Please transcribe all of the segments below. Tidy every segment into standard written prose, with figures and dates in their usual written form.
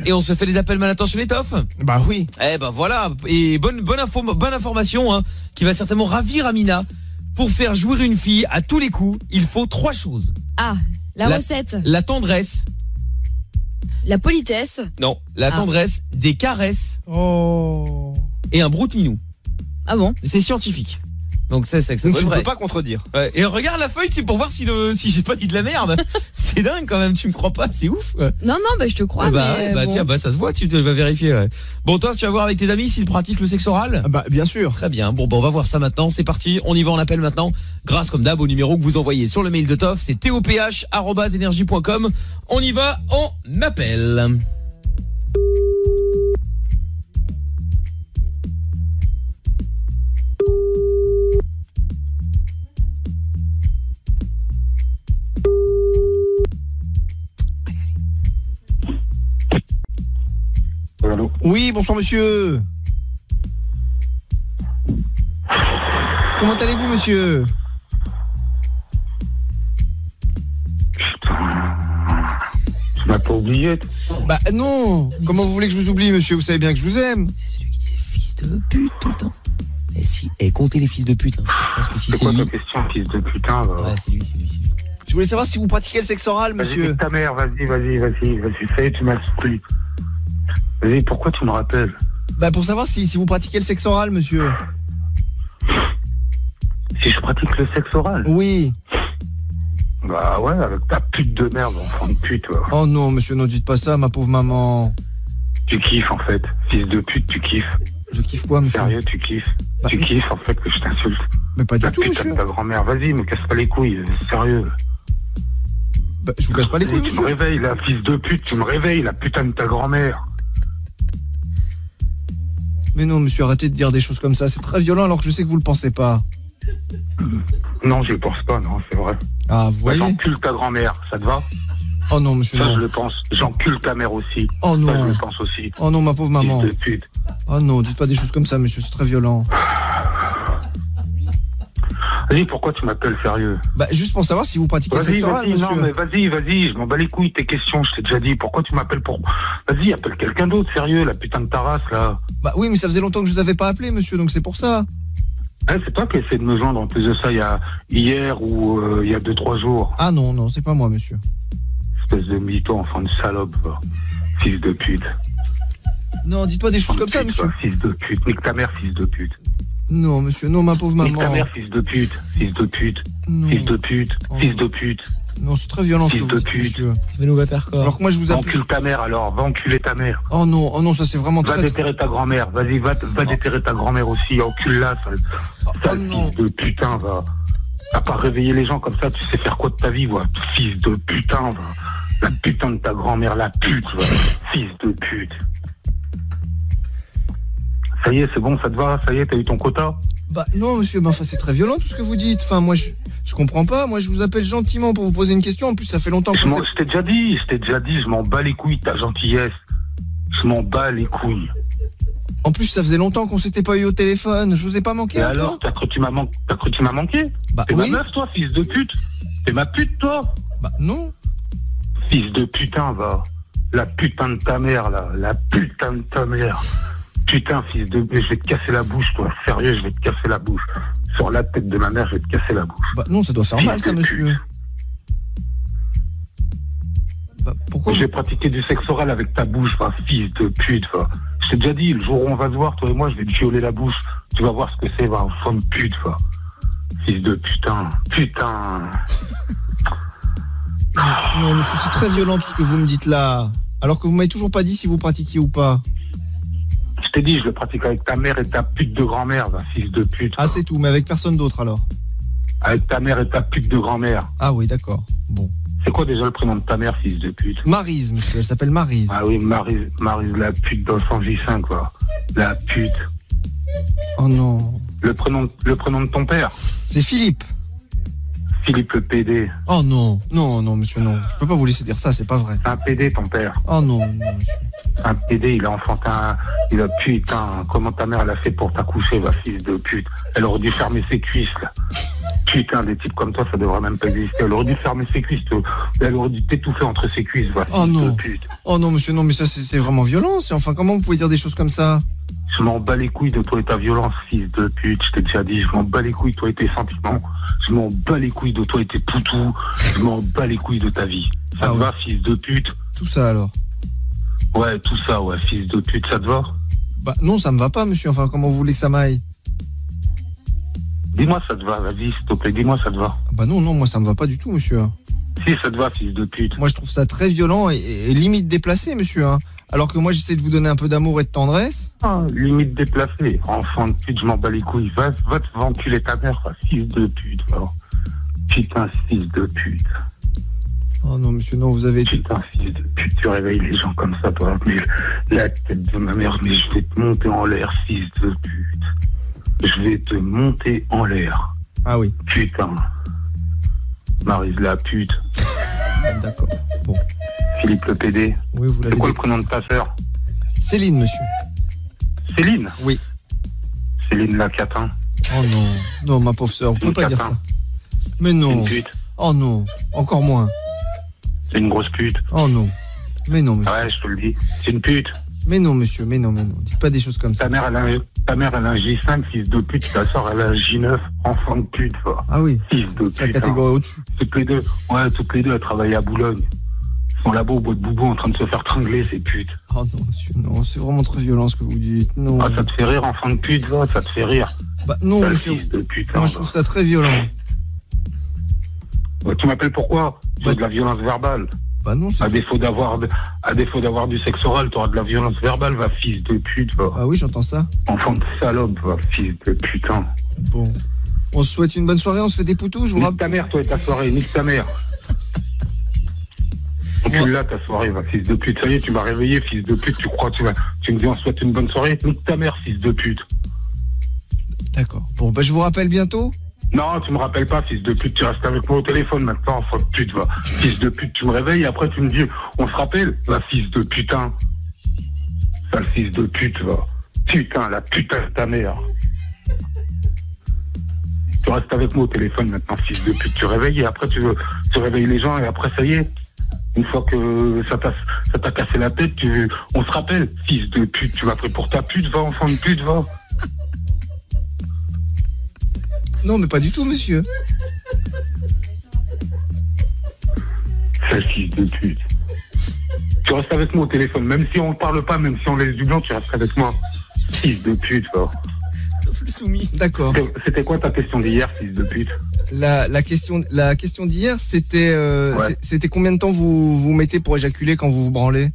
Et on se fait les appels Matin chez les Toffs. Bah oui. Eh ben voilà, et bonne information hein, qui va certainement ravir Amina. Pour faire jouir une fille à tous les coups, il faut 3 choses. Ah, la recette. La tendresse. La politesse. Non, la tendresse, des caresses. Oh. Et un broute-minou. Ah bon? C'est scientifique. Donc c'est ça. Donc tu ne peux pas contredire. Ouais, et regarde la feuille, c'est pour voir si j'ai pas dit de la merde. C'est dingue quand même, tu me crois pas, c'est ouf. Non, bah je te crois. Bah bon. tiens, ça se voit, tu vas vérifier. Ouais. Bon, toi, tu vas voir avec tes amis s'ils pratiquent le sexe oral. Bah bien sûr. Très bien. Bon, on va voir ça maintenant. C'est parti. On y va, on appelle maintenant. Grâce comme d'hab au numéro que vous envoyez sur le mail de Toff, c'est toph@energie.com. On y va, on appelle. Allô ? Oui, bonsoir monsieur. Comment allez-vous monsieur? Tu m'as pas oublié. Bah non. Comment vous voulez que je vous oublie monsieur? Vous savez bien que je vous aime. C'est celui qui disait fils de pute tout le temps. Et comptez les fils de pute. Hein, parce que je pense que si c'est lui. C'est quoi ta question, fils de putain Ouais, c'est lui. Je voulais savoir si vous pratiquez le sexe oral Vas-y, monsieur. nique ta mère, vas-y. Ça y est, tu m'as saoulé. Vas-y, pourquoi tu me rappelles? Bah pour savoir si vous pratiquez le sexe oral monsieur. Si je pratique le sexe oral? Oui. Bah ouais, avec ta pute de merde, enfant de pute. Ouais. Oh non monsieur, ne dites pas ça ma pauvre maman. Tu kiffes en fait, fils de pute, tu kiffes. Je kiffe quoi monsieur? Sérieux, tu kiffes. Bah, tu kiffes en fait que je t'insulte. Mais pas du La tout putain monsieur. de ta grand-mère, vas-y, me casse pas les couilles, sérieux. Bah, je vous casse pas les couilles Tu me monsieur. réveilles là, fils de pute, tu me réveilles, la putain de ta grand-mère. Mais non monsieur, arrêtez de dire des choses comme ça, c'est très violent alors que je sais que vous le pensez pas. Non, je le pense pas, non, c'est vrai. Ah vous voyez? J'encule ta grand-mère, ça te va? Oh non monsieur Ça, non. je le pense. J'encule ta mère aussi. Oh non. Ça, je le pense aussi. Oh non ma pauvre maman. Fils de pute. Oh non, dites pas des choses comme ça monsieur, c'est très violent. Vas-y, pourquoi tu m'appelles sérieux? Bah juste pour savoir si vous pratiquez le Vas-y, sexe oral monsieur. non, mais vas-y, je m'en bats les couilles tes questions, je t'ai déjà dit. Pourquoi tu m'appelles pour... Vas-y, appelle quelqu'un d'autre, sérieux, la putain de ta race, là. Bah oui mais ça faisait longtemps que je vous avais pas appelé monsieur, donc c'est pour ça. Hein, c'est toi qui essayé de me joindre en plus de ça hier ou il y a 2-3 jours. Ah non, c'est pas moi monsieur. Espèce de mytho, enfant de salope, va. Fils de pute. Non, dites pas des choses comme ça Pute, monsieur. va, fils de pute. Nique ta mère, fils de pute. Non monsieur, non ma pauvre Nique ta maman. mère, fils de pute. Fils de pute. Non. Fils de pute. Oh. Fils de pute. Non, c'est très violent ce que Fils vous de dites, pute. monsieur. Mais nous va faire quoi? Alors que moi je vous appelle. Encule ta mère alors, va enculer ta mère. Oh non, ça c'est vraiment Va très... déterrer ta grand-mère, vas-y, va déterrer ta grand-mère aussi, encule-la, sale non. fils de putain, va. T'as pas réveillé les gens comme ça, tu sais faire quoi de ta vie, va. Fils de putain, va. La putain de ta grand-mère, la pute, va. Fils de pute. Ça y est, c'est bon, ça te va, ça y est, t'as eu ton quota? Bah non monsieur, bah enfin c'est très violent tout ce que vous dites. Enfin moi je comprends pas, moi je vous appelle gentiment pour vous poser une question. En plus ça fait longtemps que Je t'ai déjà dit, je m'en bats les couilles, ta gentillesse. Je m'en bats les couilles. En plus ça faisait longtemps qu'on s'était pas eu au téléphone. Je vous ai pas manqué Et un peu? alors, t'as cru que tu m'as manqué? Bah T'es oui. ma meuf, toi, fils de pute? T'es ma pute, toi? Bah non. Fils de putain, va. La putain de ta mère, là. La putain de ta mère. Putain, fils de... Je vais te casser la bouche, toi. Sérieux, je vais te casser la bouche. Sur la tête de ma mère, je vais te casser la bouche. Bah non, ça doit faire Fils mal ça de monsieur. pute. Bah pourquoi Je vais pratiquer du sexe oral avec ta bouche, va. Fils de pute, va. Je t'ai déjà dit, le jour où on va se voir, toi et moi, je vais te violer la bouche. Tu vas voir ce que c'est, va. Enfant de pute, va. Fils de putain. Putain. Non mais c'est très violent tout ce que vous me dites là. Alors que vous m'avez toujours pas dit si vous pratiquiez ou pas. Je t'ai dit, je le pratique avec ta mère et ta pute de grand-mère, va. Fils de pute. Ah c'est tout, mais avec personne d'autre alors. Avec ta mère et ta pute de grand-mère. Ah oui d'accord, bon. C'est quoi déjà le prénom de ta mère, fils de pute? Maryse monsieur, elle s'appelle Maryse. Ah oui, Maryse, la pute dans le 105, quoi. La pute. Oh non. Le prénom de ton père? C'est Philippe. Philippe le PD. Oh non, monsieur, non. Je peux pas vous laisser dire ça, c'est pas vrai. C'est un PD, ton père. Oh non, monsieur. Un PD, il a enfantin, il a putain, comment ta mère elle a fait pour t'accoucher, va, fils de pute. Elle aurait dû fermer ses cuisses, là. Putain, des types comme toi, ça devrait même pas exister. Elle aurait dû fermer ses cuisses, elle aurait dû t'étouffer entre ses cuisses, va. Oh fils non. de pute. Oh non, monsieur, non, mais ça, c'est vraiment violent. Enfin, comment vous pouvez dire des choses comme ça? Je m'en bats les couilles de toi et ta violence, fils de pute. Je t'ai déjà dit, je m'en bats les couilles de toi et tes sentiments. Je m'en bats les couilles de toi et tes poutous. Je m'en bats les couilles de ta vie. Ça te va, fils de pute? Tout ça, alors? Ouais, tout ça, ouais, fils de pute, ça te va? Bah non, ça me va pas, monsieur. Enfin, comment vous voulez que ça m'aille? Dis-moi, ça te va, vas-y, s'il te plaît, dis-moi, ça te va. Bah non, moi, ça me va pas du tout, monsieur. Si, ça te va, fils de pute. Moi, je trouve ça très violent et limite déplacé, monsieur. Alors que moi, j'essaie de vous donner un peu d'amour et de tendresse. Ah, limite déplacé. Enfant de pute, je m'en bats les couilles. Va te enculer ta mère, fils de pute, va. Putain, fils de pute. Oh non, monsieur, non, vous avez été... Putain, fils de pute, tu réveilles les gens comme ça, toi. Mais la tête de ma mère, mais je vais te monter en l'air, fils de pute. Je vais te monter en l'air. Ah oui. Putain. Maryse la pute. D'accord. Bon. Philippe le PD. Oui, vous l'avez C'est quoi dit. le prénom de ta sœur? Céline, monsieur. Céline? Oui. Céline la catin. Oh non. Non, ma pauvre sœur, vous pouvez pas dire ça. Mais C'est non. une pute. Oh non. Encore moins. C'est une grosse pute. Oh non. Mais non, monsieur. Ouais, je te le dis. C'est une pute. Mais non, monsieur. Mais non. Dites pas des choses comme ça. Ta mère, elle a un J5, fils de pute. Ta soeur, elle a un J9, enfant de pute, va. Ah oui. Fils de C'est la pute. catégorie au-dessus. Toutes les deux, elles travaillent à Boulogne. Ils sont là-bas au bois de Boubou en train de se faire tringler, ces putes. Oh non, monsieur, non. C'est vraiment très violent ce que vous dites. Non. Ah, ça te fait rire, enfant de pute, va, ça te fait rire. Bah non, Sale monsieur. fils de pute. Moi, je trouve ça très violent. Tu m'appelles pourquoi? Tu as de la violence verbale. Bah non, c'est... À défaut d'avoir du sexe oral, tu auras de la violence verbale, va, fils de pute, va. Ah oui, j'entends ça. Enfant de salope, va, fils de putain. Bon. On se souhaite une bonne soirée, on se fait des poutous, je vous Nique rappelle. ta mère, toi et ta soirée, nique ta mère. Tu l'as, ta soirée, va, fils de pute. Ça y est, tu m'as réveillé, fils de pute. Tu crois, tu me dis on souhaite une bonne soirée? Nique ta mère, fils de pute. D'accord. Bon, bah je vous rappelle bientôt. Non, tu me rappelles pas, fils de pute. Tu restes avec moi au téléphone maintenant, enfant de pute, va. Fils de pute, tu me réveilles et après tu me dis on se rappelle? La fils de putain. Sale fils de pute, va. Putain, la putain de ta mère. Tu restes avec moi au téléphone maintenant, fils de pute. Tu réveilles et après tu réveilles les gens et après ça y est. Une fois que ça t'a cassé la tête, on se rappelle, fils de pute. Tu m'as pris pour ta pute, va, enfant de pute, va. Non, mais pas du tout, monsieur. Sale fils de pute. Tu restes avec moi au téléphone, même si on ne parle pas, même si on laisse du blanc, tu restes avec moi. Fils de pute, va. Le soumis. D'accord. C'était quoi ta question d'hier, fils de pute? La question d'hier, c'était Ouais. c'était combien de temps vous mettez pour éjaculer quand vous vous branlez?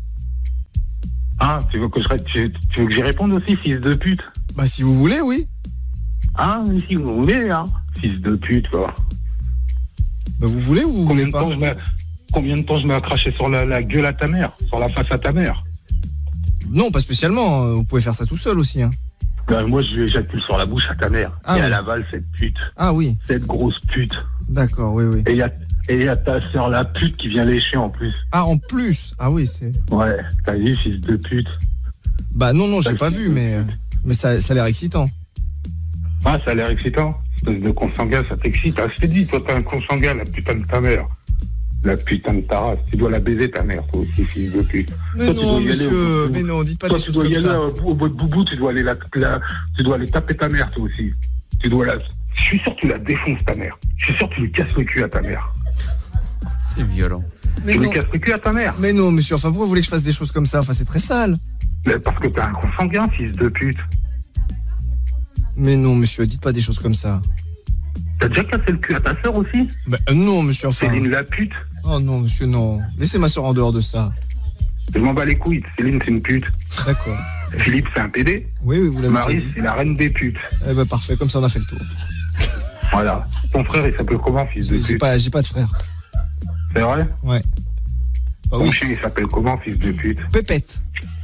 Ah, tu veux que j'y réponde aussi, fils de pute? Bah si vous voulez, oui. Ah, si vous voulez, hein. Fils de pute, va. Bah vous voulez ou vous voulez pas? Combien de temps je mets à cracher sur la gueule à ta mère? Sur la face à ta mère? Non, pas spécialement. Vous pouvez faire ça tout seul aussi. Hein. Ben, moi, j'accule sur la bouche à ta mère. Ah, et oui. elle avale cette pute. Ah oui. Cette grosse pute. D'accord, oui. Et il y a ta soeur la pute qui vient lécher en plus. Ah, en plus. Ah oui, c'est... Ouais, t'as vu, fils de pute. Bah non, j'ai pas vu, mais ça a l'air excitant. Ah, ça a l'air excitant. Espèce de consanguin, ça t'excite. Ah, je t'ai dit, toi, t'es un consanguin, la putain de ta mère. La putain de ta race. Tu dois la baiser, ta mère, toi aussi, fils de pute. Mais Toi, tu non, dois y aller monsieur, mais non, dites pas Toi, des tu choses dois comme y aller ça. au bout de boubou, tu dois aller taper ta mère, toi aussi. Tu dois la... Je suis sûr que tu la défonces, ta mère. Je suis sûr que tu lui casses le cul à ta mère. C'est violent. Mais Tu lui non. casses le cul à ta mère. Mais non, monsieur, enfin, pourquoi vous voulez que je fasse des choses comme ça? Enfin, c'est très sale. Mais parce que t'es un consanguin, fils de pute. Mais non, monsieur, dites pas des choses comme ça. T'as déjà cassé le cul à ta sœur aussi? Bah non, monsieur, enfin... Céline la pute. Oh non, monsieur, non. Laissez ma soeur en dehors de ça. Je m'en bats les couilles. Céline, c'est une pute. D'accord. Philippe, c'est un PD. Oui, vous l'avez Marie, déjà dit. c'est la reine des putes. Eh ben parfait, comme ça on a fait le tour. Voilà. Ton frère, il s'appelle comment, fils de J'ai pute? pas de frère. C'est vrai? Ouais. Bah Ton oui. chien, il s'appelle comment, fils de pute? Pépette.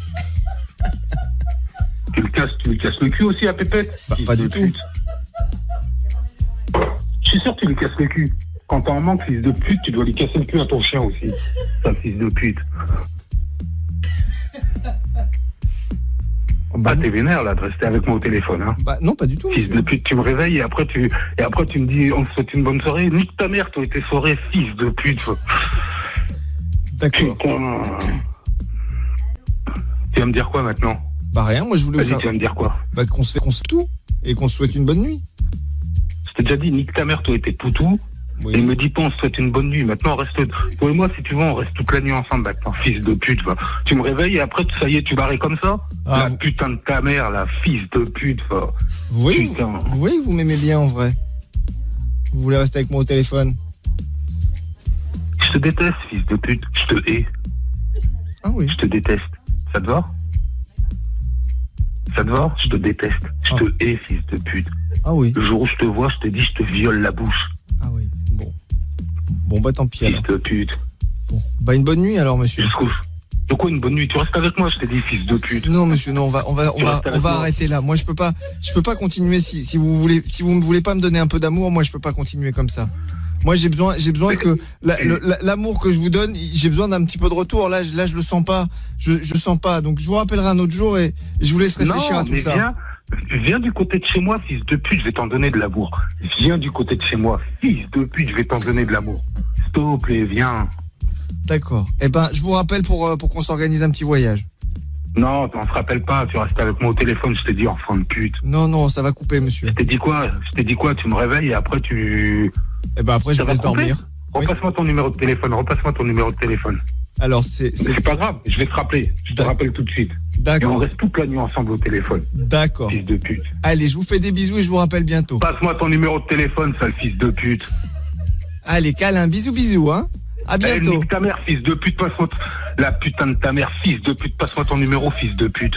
Tu lui casses le cul aussi à Pépette? Bah, Fils pas de du tout. pute. Je suis sûr que tu lui casses le cul. Quand t'en manques, fils de pute, tu dois lui casser le cul à ton chien aussi. Ça, fils de pute. Bah, t'es vénère, là, de rester avec moi au téléphone, hein. Bah non, pas du tout. Fils de pute, tu me réveilles et après tu me dis, on te souhaite une bonne soirée. Nique ta mère, toi et tes soirées, fils de pute. D'accord. Putain. Tu vas me dire quoi maintenant? Bah rien, moi je voulais Vas-y, faire... tu vas me dire quoi? Bah qu'on se fait tout et qu'on se souhaite une bonne nuit. Je t'ai déjà dit, nique ta mère, toi et tes poutous. Oui. Et me dis pas, on se souhaite une bonne nuit. Maintenant, on reste, toi et moi, si tu veux, on reste toute la nuit ensemble maintenant, fils de pute, va. Tu me réveilles et après, ça y est, tu barrais comme ça? Ah, La putain de ta mère, la fils de pute, va. Vous voyez, Putain. vous voyez que vous m'aimez bien en vrai. Vous voulez rester avec moi au téléphone. Je te déteste, fils de pute. Je te hais. Ah oui. Je te déteste. Ça te va? Ça te va? Je te déteste. Je te hais, fils de pute. Ah oui. Le jour où je te vois, je te dis, je te viole la bouche. Ah oui. Bon. Bon bah tant pis alors. Fils de pute. Bon. Bah une bonne nuit alors monsieur. Jusqu'où? De quoi une bonne nuit? Tu restes avec moi, je t'ai dit, fils de pute. Non monsieur, non, on va restes avec moi. arrêter là. Moi je peux pas continuer si vous ne voulez pas me donner un peu d'amour, moi je peux pas continuer comme ça. Moi j'ai besoin que l'amour que je vous donne, j'ai besoin d'un petit peu de retour. Là je le sens pas. Je sens pas. Donc je vous rappellerai un autre jour et je vous laisse réfléchir à tout ça. Viens du côté de chez moi, fils de pute, je vais t'en donner de l'amour. Viens du côté de chez moi, fils de pute, je vais t'en donner de l'amour. S'il te plaît, viens. D'accord. Eh ben je vous rappelle pour qu'on s'organise un petit voyage. Non, on se rappelle pas, tu restes avec moi au téléphone, je t'ai dit, enfant de pute. Non, ça va couper monsieur. Je t'ai dit quoi? Tu me réveilles et après tu... Eh ben après je Ça vous va laisse couper? dormir. Repasse-moi ton numéro de téléphone, Alors c'est C'est pas grave, je vais te rappeler. Je te rappelle tout de suite. Et on d'accord. reste toute la nuit ensemble au téléphone. D'accord. Fils de pute. Allez, je vous fais des bisous et je vous rappelle bientôt. Passe-moi ton numéro de téléphone, sale fils de pute. Allez, câlin, bisous hein. À bientôt. Nique ta mère, fils de pute, passe-moi la putain de ta mère, fils de pute, passe-moi ton numéro, fils de pute.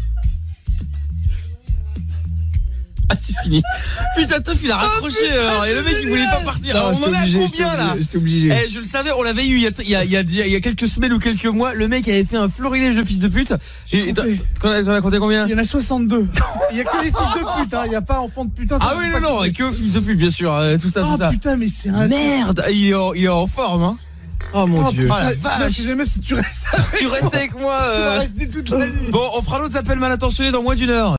Ah, c'est fini. Putain, Toff, il a raccroché alors. Et le mec, il voulait pas partir. Non, Alors, on en est à combien là? J'étais obligé. Eh, je le savais, on l'avait eu il y a quelques semaines ou quelques mois. Le mec avait fait un florilège de fils de pute. Et qu'on a compté combien? Il y en a 62. Il y a que les fils de pute, hein. Il y a pas enfants de putain. Ah oui, non, et que fils de pute, bien sûr. Tout ça, Oh tout ça. putain, mais c'est un... Merde, il est en forme, hein. Oh mon Dieu. Ah, la Putain, vache. si jamais tu restes avec Tu restes avec moi. tu vas rester toute la nuit. Bon, on fera l'autre appel mal intentionné dans moins d'une heure.